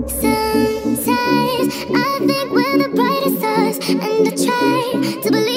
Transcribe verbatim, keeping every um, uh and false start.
Sometimes I think we're the brightest stars, and I try to believe